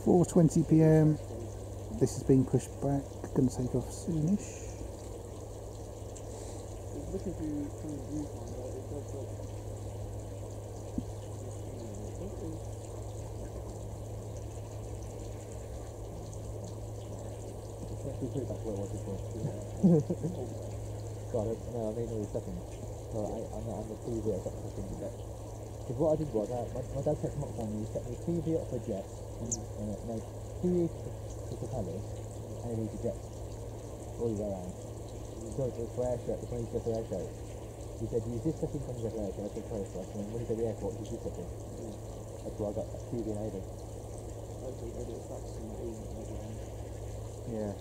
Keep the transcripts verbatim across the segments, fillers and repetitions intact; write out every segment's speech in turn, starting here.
four twenty p m. This is being pushed back, going to take off soonish. Looking through the viewfinder, it does look. Let's be pretty back where it was before. God, I, no, I mean all the settings. So I, I'm on the T V, I've got settings set. Because what I did was, I, my, my dad set them up for me, he set the T V up for jets, and uh, no, T V to, to propellers, and he to jets, all the way around. So it's for air show, it's when he said for air show. He said, use this setting when you go for air show, I said first for us, and then when you go to the airport, use this setting. Yeah. That's why I got T V enabled. Hopefully they do it back to some easy everyone. Yeah.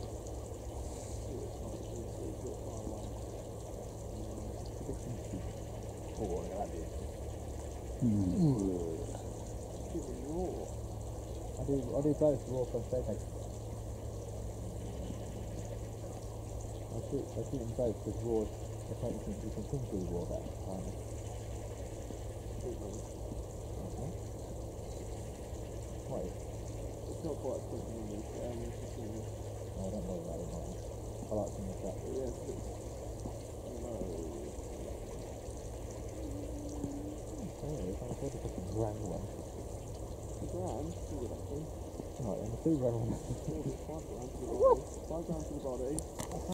Oh, that'd be Mm. I do, I do both raw from steak. I shoot, I shoot them both because raw, the point is you can think through raw better. Um, okay. What is it? It's not quite as quick as it is, um, it's just in this. No, I don't know about it, man. I like some of that. Yeah, it's, it's, I don't know. Oh, it's on a sort of a grand one. A grand? Pretty good actually. Right, and the two grand one. Five grand for the body. Five grand for the body.